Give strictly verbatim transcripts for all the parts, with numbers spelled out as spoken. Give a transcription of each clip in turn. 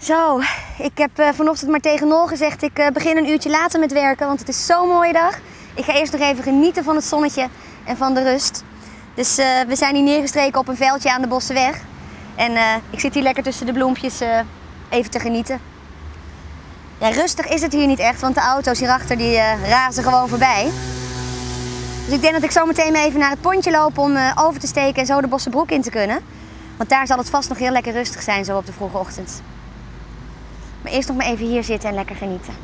Zo, ik heb uh, vanochtend maar tegen Nol gezegd, ik uh, begin een uurtje later met werken, want het is zo'n mooie dag. Ik ga eerst nog even genieten van het zonnetje en van de rust. Dus uh, we zijn hier neergestreken op een veldje aan de Bossenweg. En uh, ik zit hier lekker tussen de bloempjes uh, even te genieten. Ja, rustig is het hier niet echt, want de auto's hierachter die uh, razen gewoon voorbij. Dus ik denk dat ik zo meteen even naar het pontje loop om uh, over te steken en zo de Bossenbroek in te kunnen. Want daar zal het vast nog heel lekker rustig zijn zo op de vroege ochtend. Maar eerst nog maar even hier zitten en lekker genieten.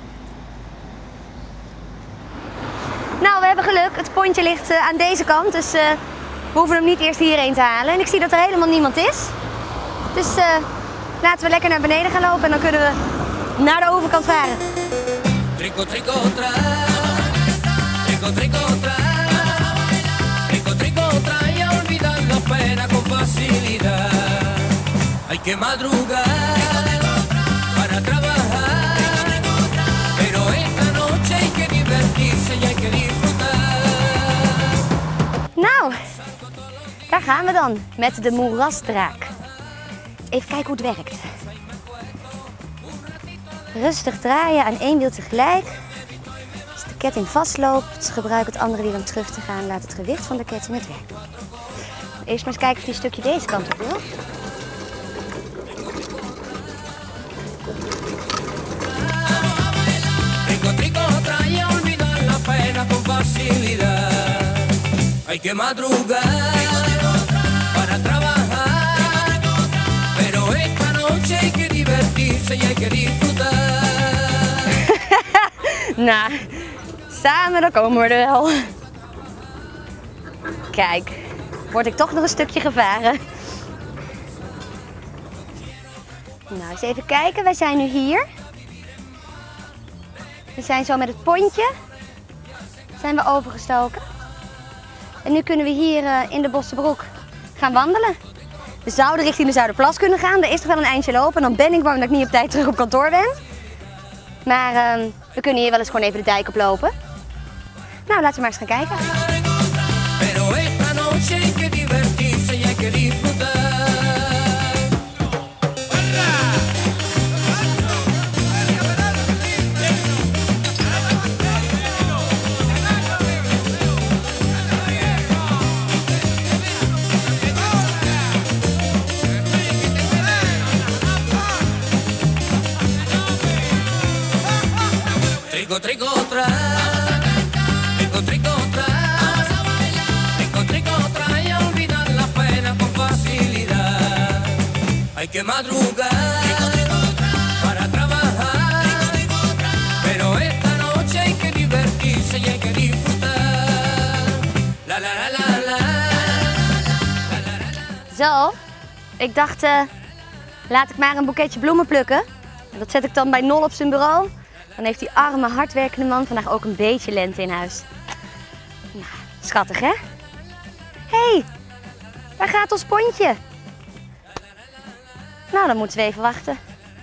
Nou, we hebben geluk. Het pontje ligt uh, aan deze kant, dus uh, we hoeven hem niet eerst hierheen te halen. En ik zie dat er helemaal niemand is. Dus uh, laten we lekker naar beneden gaan lopen en dan kunnen we naar de overkant varen. Trico, trico, tra. Trico, trico, tra. Trico, trico, tra. Y olvidar la pena con facilidad. Hay que madrugar para trabajar. Pero esta noche hay que divertirse y hay que disfrutar. Nou, daar gaan we dan met de moerasdraak. Even kijken hoe het werkt. Rustig draaien aan één wiel tegelijk. Als de ketting vastloopt, gebruik het andere wiel om terug te gaan. Laat het gewicht van de ketting het werk doen. Eerst maar eens kijken of die stukje deze kant op wil. Hay que madrugar para trabajar, pero esta noche hay que divertirse y hay que disfrutar. Nou, samen dan komen we er wel. Kijk, word ik toch nog een stukje gevaren. Nou, eens even kijken. Wij zijn nu hier. We zijn zo met het pontje. Zijn we overgestoken. En nu kunnen we hier uh, in de Bossenbroek gaan wandelen. We zouden richting de Zuiderplas kunnen gaan. Er is nog wel een eindje lopen. En dan ben ik bang dat ik niet op tijd terug op kantoor ben. Maar uh, we kunnen hier wel eens gewoon even de dijk oplopen. Nou, laten we maar eens gaan kijken. Trico, trico, tra. Trico, trico, tra. Trico, trico, tra. Y olvidar la pena con facilidad. Hay que madrugar para trabajar. Pero esta noche hay que divertirse y hay que disfrutar. La la la la la. Zo, ik dacht, uh, laat ik maar een boeketje bloemen plukken. En dat zet ik dan bij Nol op zijn bureau. Dan heeft die arme, hardwerkende man vandaag ook een beetje lente in huis. Nou, schattig, hè? Hé, hey, waar gaat ons pontje? Nou, dan moeten we even wachten.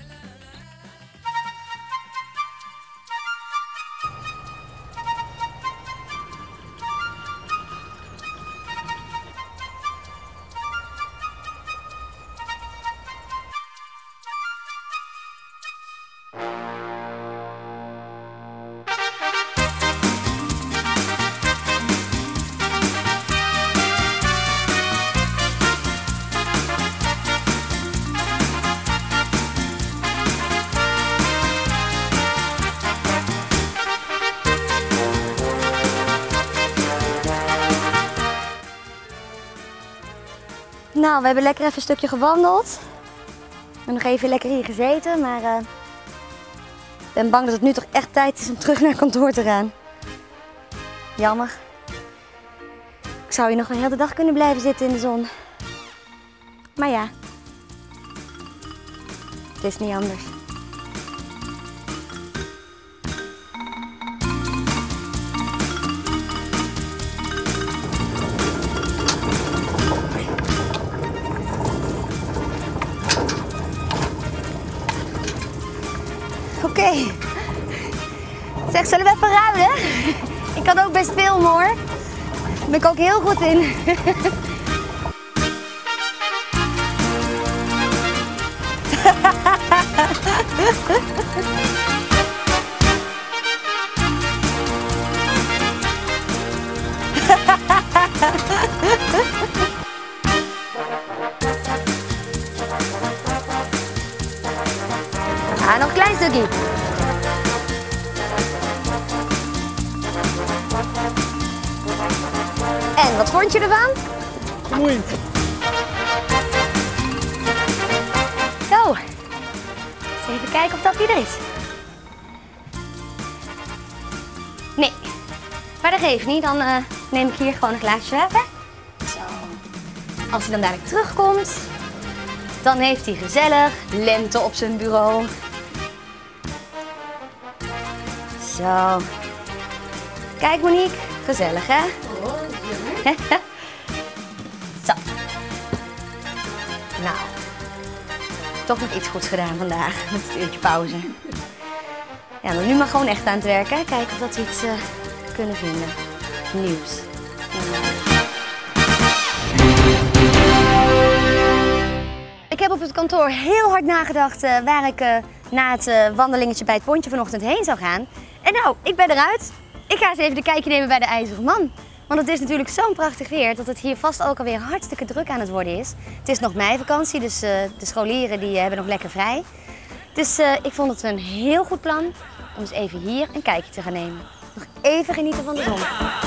Nou, we hebben lekker even een stukje gewandeld. En nog even lekker hier gezeten, maar uh, ik ben bang dat het nu toch echt tijd is om terug naar kantoor te gaan. Jammer. Ik zou hier nog een hele dag kunnen blijven zitten in de zon. Maar ja, het is niet anders. Oké. Okay. Zeg, zullen we even ruilen? Ik kan ook best filmen hoor. Daar ben ik ook heel goed in. Ah, nog een klein stukje. En wat vond je ervan? Vermoeiend. Zo. Eens even kijken of dat hier is. Nee. Maar dat geeft niet. Dan uh, neem ik hier gewoon een glaasje water. Zo. Als hij dan dadelijk terugkomt, dan heeft hij gezellig lente op zijn bureau. Zo. Kijk Monique, gezellig hè? Zo. Nou, toch nog iets goeds gedaan vandaag met het uurtje pauze. Ja, dan nu maar gewoon echt aan het werken. Kijken of dat we iets uh, kunnen vinden. Nieuws. Ik heb op het kantoor heel hard nagedacht uh, waar ik uh, na het uh, wandelingetje bij het pontje vanochtend heen zou gaan. En nou, ik ben eruit. Ik ga eens even een kijkje nemen bij de IJzeren Man. Want het is natuurlijk zo'n prachtig weer dat het hier vast ook alweer hartstikke druk aan het worden is. Het is nog meivakantie, dus uh, de scholieren die, uh, hebben nog lekker vrij. Dus uh, ik vond het een heel goed plan om eens even hier een kijkje te gaan nemen. Nog even genieten van de zon.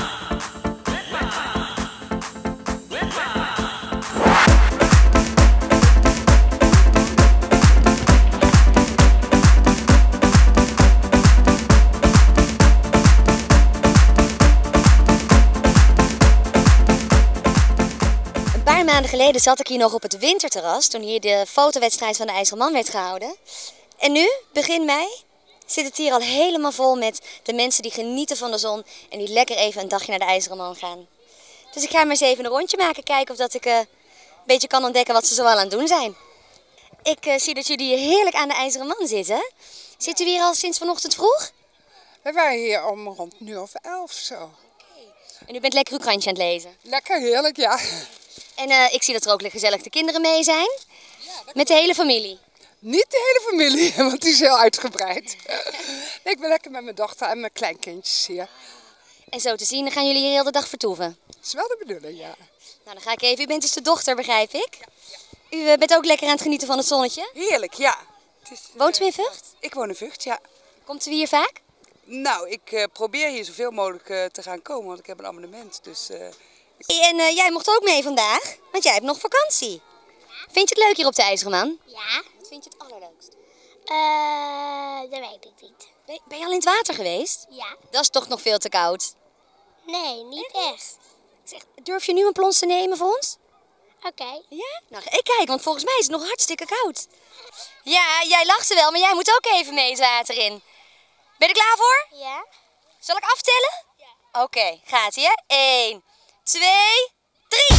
Een paar maanden geleden zat ik hier nog op het winterterras toen hier de fotowedstrijd van de IJzeren Man werd gehouden. En nu, begin mei, zit het hier al helemaal vol met de mensen die genieten van de zon en die lekker even een dagje naar de IJzeren Man gaan. Dus ik ga maar eens even een rondje maken, kijken of dat ik uh, een beetje kan ontdekken wat ze zoal aan het doen zijn. Ik uh, zie dat jullie hier heerlijk aan de IJzeren Man zitten. Zit u hier al sinds vanochtend vroeg? We waren hier om rond nu of elf zo. Okay. En u bent lekker uw krantje aan het lezen? Lekker heerlijk, ja. En uh, ik zie dat er ook gezellig de kinderen mee zijn. Ja, met de hele familie? Niet de hele familie, want die is heel uitgebreid. Nee, ik ben lekker met mijn dochter en mijn kleinkindjes hier. En zo te zien, dan gaan jullie hier heel de dag vertoeven? Dat is wel de bedoeling, ja. Nou, dan ga ik even. U bent dus de dochter, begrijp ik? Ja, ja. U uh, bent ook lekker aan het genieten van het zonnetje? Heerlijk, ja. Het is, uh, Woont u in Vught? Ik woon in Vught, ja. Komt u hier vaak? Nou, ik uh, probeer hier zoveel mogelijk uh, te gaan komen, want ik heb een abonnement. Dus, uh, ik... En uh, jij mocht ook mee vandaag, want jij hebt nog vakantie. Vind je het leuk hier op de IJzeren Man? Ja. Wat vind je het allerleukst? Uh, dat weet ik niet. Ben, ben je al in het water geweest? Ja. Dat is toch nog veel te koud? Nee, niet echt. Zeg, durf je nu een plons te nemen voor ons? Oké. Okay. Ja? Nou, ik kijk, want volgens mij is het nog hartstikke koud. Ja, jij lacht er wel, maar jij moet ook even mee het water in. Ben je er klaar voor? Ja. Zal ik aftellen? Ja. Oké, okay, gaat ie, hè? één, twee, drie!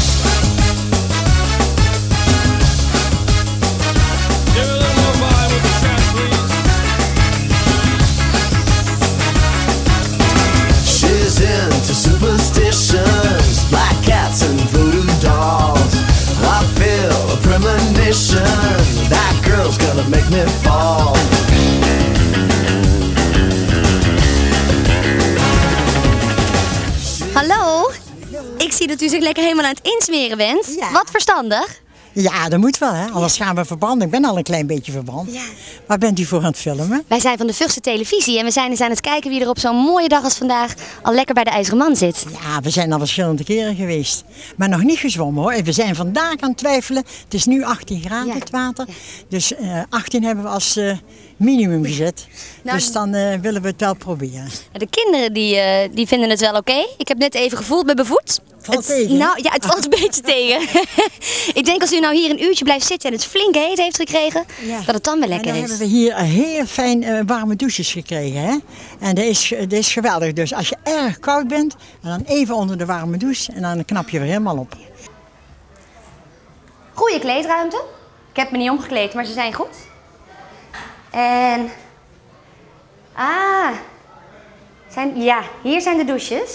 She's into superstitions, black cats and voodoo dolls. I feel a premonition, that girl's gonna make me fall. Hallo, ik zie dat u zich lekker helemaal aan het insmeren bent. Ja. Wat verstandig. Ja, dat moet wel, hè? Anders gaan we verbranden. Ik ben al een klein beetje verbrand. Ja. Waar bent u voor aan het filmen? Wij zijn van de Vughtse televisie en we zijn eens aan het kijken wie er op zo'n mooie dag als vandaag al lekker bij de IJzeren Man zit. Ja, we zijn al verschillende keren geweest. Maar nog niet gezwommen, hoor. We zijn vandaag aan het twijfelen. Het is nu achttien graden, Ja. het water. Ja. Dus uh, achttien hebben we als uh, minimum gezet. Nou, dus dan uh, willen we het wel proberen. De kinderen die, uh, die vinden het wel oké. Okay. Ik heb net even gevoeld met mijn voet. Valt het, tegen, hè? Nou ja, het valt een beetje tegen. Ik denk als u nou hier een uurtje blijft zitten en het flink heet heeft gekregen, Ja. dat het dan wel lekker en dan is. hebben we hier heel fijn uh, warme douches gekregen. Hè? En dat is, dat is geweldig. Dus als je erg koud bent, en dan even onder de warme douche en dan knap je weer helemaal op. Goeie kleedruimte. Ik heb me niet omgekleed, maar ze zijn goed. En... Ah. Zijn... Ja, hier zijn de douches.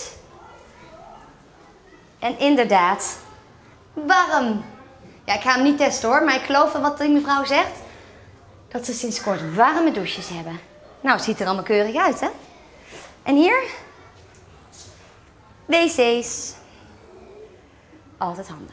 En inderdaad, warm. Ja, ik ga hem niet testen hoor, maar ik geloof wat die mevrouw zegt. dat ze sinds kort warme douches hebben. Nou, het ziet er allemaal keurig uit, hè? En hier? W C's. Altijd handig.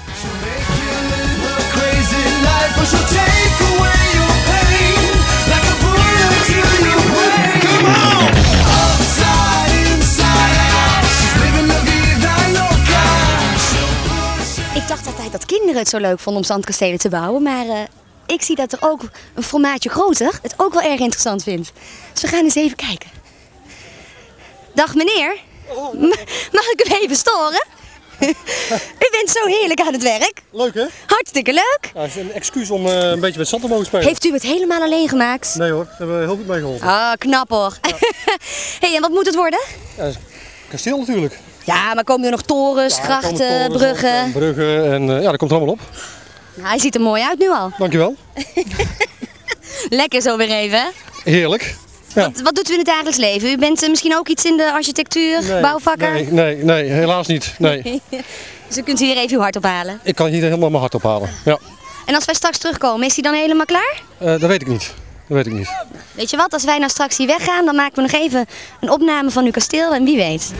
Ik dacht altijd dat kinderen het zo leuk vonden om zandkastelen te bouwen, maar uh, ik zie dat er ook een formaatje groter het ook wel erg interessant vindt. Dus we gaan eens even kijken. Dag meneer, mag ik u even storen? U bent zo heerlijk aan het werk. Leuk hè? Hartstikke leuk. Ja, het is een excuus om uh, een beetje met zand te mogen spelen. Heeft u het helemaal alleen gemaakt? Nee hoor, daar hebben we heel goed mee geholpen. Ah, knap hoor. Ja. Hey, en wat moet het worden? Ja, kasteel natuurlijk. Ja, maar komen er nog torens, ja, grachten, torens, bruggen? En bruggen en uh, ja, dat komt er allemaal op. Nou, hij ziet er mooi uit nu al. Dankjewel. Lekker zo weer even, hè? Heerlijk. Ja. Wat, wat doet u in het dagelijks leven? U bent uh, misschien ook iets in de architectuur, nee, bouwvakker? Nee, nee, nee, helaas niet. Nee. Dus u kunt hier even uw hart ophalen? Ik kan hier helemaal mijn hart ophalen, ja. En als wij straks terugkomen, is hij dan helemaal klaar? Uh, dat weet ik niet. Dat weet ik niet. Weet je wat, als wij nou straks hier weggaan, dan maken we nog even een opname van uw kasteel en wie weet.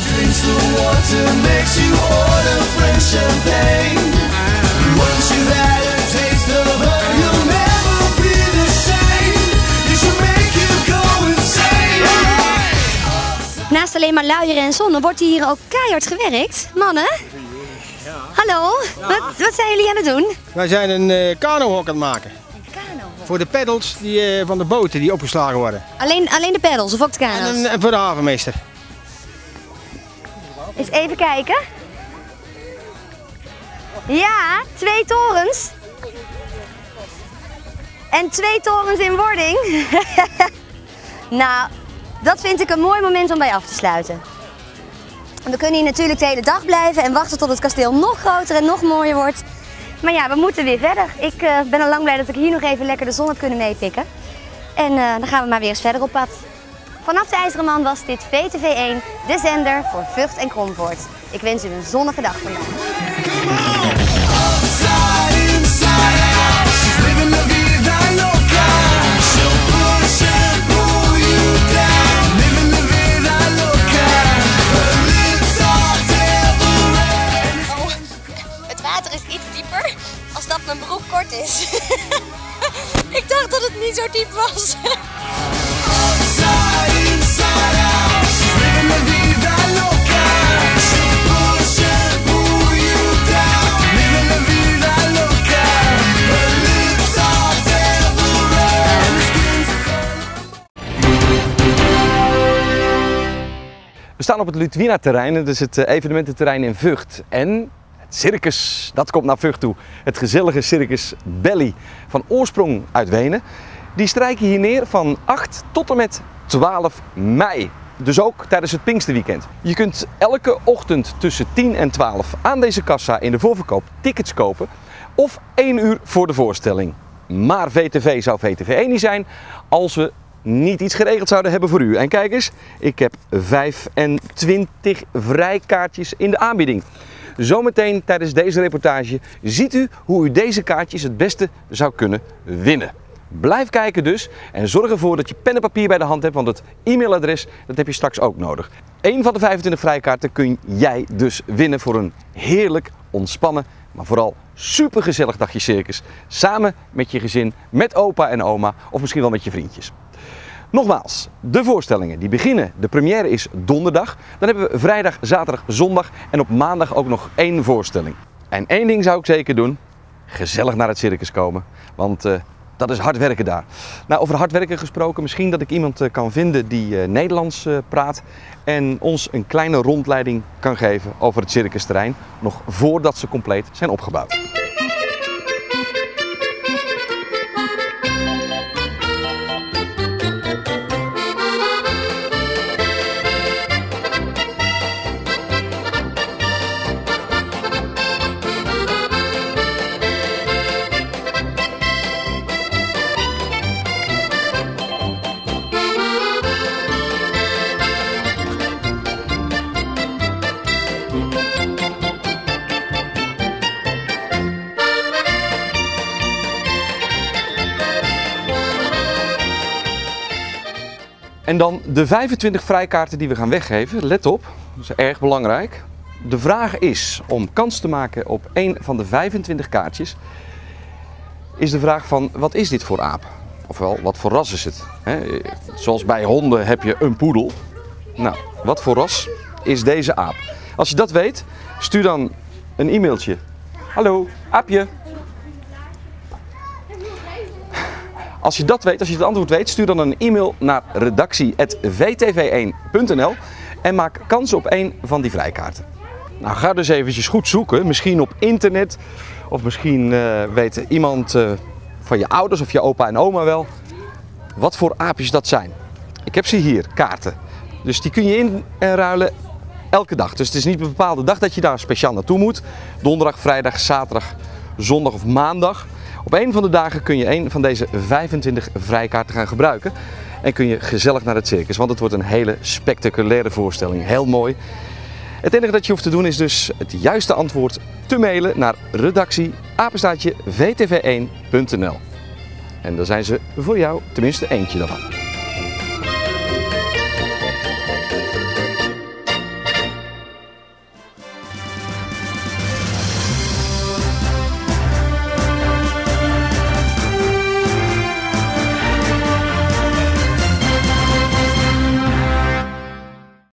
Naast alleen maar luieren en zonnen wordt hier ook keihard gewerkt. Mannen? Ja. Hallo, Ja. Wat, wat zijn jullie aan het doen? Wij zijn een uh, kanohok aan het maken. Een kanohok? Voor de peddels die, uh, van de boten die opgeslagen worden. Alleen, alleen de peddels of ook de kano's? En, en voor de havenmeester. Eens even kijken. Ja, twee torens. En twee torens in wording. Nou, dat vind ik een mooi moment om bij af te sluiten. We kunnen hier natuurlijk de hele dag blijven en wachten tot het kasteel nog groter en nog mooier wordt. Maar ja, we moeten weer verder. Ik uh, ben al lang blij dat ik hier nog even lekker de zon heb kunnen meepikken. En uh, dan gaan we maar weer eens verder op pad. Vanaf de IJzeren Man was dit V T V één, de zender voor Vught en Kromvoort. Ik wens u een zonnige dag vandaag. Het water is iets dieper als dat mijn broek kort is. Ik dacht dat het niet zo diep was. We staan op het Ludwina-terrein, dat is het evenemententerrein in Vught. En het circus, dat komt naar Vught toe. Het gezellige circus Belly, van oorsprong uit Wenen. Die strijken hier neer van acht tot en met twaalf mei. Dus ook tijdens het Pinksterweekend. Je kunt elke ochtend tussen tien en twaalf aan deze kassa in de voorverkoop tickets kopen. Of één uur voor de voorstelling. Maar V T V zou V T V één niet zijn als we niet iets geregeld zouden hebben voor u. En kijk eens, ik heb vijfentwintig vrijkaartjes in de aanbieding. Zometeen tijdens deze reportage ziet u hoe u deze kaartjes het beste zou kunnen winnen. Blijf kijken dus en zorg ervoor dat je pen en papier bij de hand hebt, want het e-mailadres dat heb je straks ook nodig. Eén van de vijfentwintig vrijkaarten kun jij dus winnen voor een heerlijk, ontspannen, maar vooral supergezellig dagje circus. Samen met je gezin, met opa en oma of misschien wel met je vriendjes. Nogmaals, de voorstellingen die beginnen, de première is donderdag. Dan hebben we vrijdag, zaterdag, zondag en op maandag ook nog één voorstelling. En één ding zou ik zeker doen, gezellig naar het circus komen, want uh, dat is hard werken daar. Nou, over hard werken gesproken, misschien dat ik iemand uh, kan vinden die uh, Nederlands uh, praat en ons een kleine rondleiding kan geven over het circusterrein, nog voordat ze compleet zijn opgebouwd. En dan de vijfentwintig vrijkaarten die we gaan weggeven. Let op, dat is erg belangrijk. De vraag is om kans te maken op één van de vijfentwintig kaartjes. Is de vraag van, wat is dit voor aap? Ofwel, wat voor ras is het? He, zoals bij honden heb je een poedel. Nou, wat voor ras is deze aap? Als je dat weet, stuur dan een e-mailtje. Hallo, aapje. Als je dat weet, als je het antwoord weet, stuur dan een e-mail naar redactie apenstaartje v t v één punt n l en maak kans op één van die vrijkaarten. Nou, ga dus eventjes goed zoeken, misschien op internet of misschien uh, weet iemand uh, van je ouders of je opa en oma wel wat voor aapjes dat zijn. Ik heb ze hier, kaarten. Dus die kun je inruilen elke dag. Dus het is niet een bepaalde dag dat je daar speciaal naartoe moet. Donderdag, vrijdag, zaterdag, zondag of maandag. Op een van de dagen kun je een van deze vijfentwintig vrijkaarten gaan gebruiken. En kun je gezellig naar het circus, want het wordt een hele spectaculaire voorstelling. Heel mooi. Het enige dat je hoeft te doen is dus het juiste antwoord te mailen naar redactie apenstaartje v t v één punt n l. En daar zijn ze voor jou, tenminste eentje daarvan.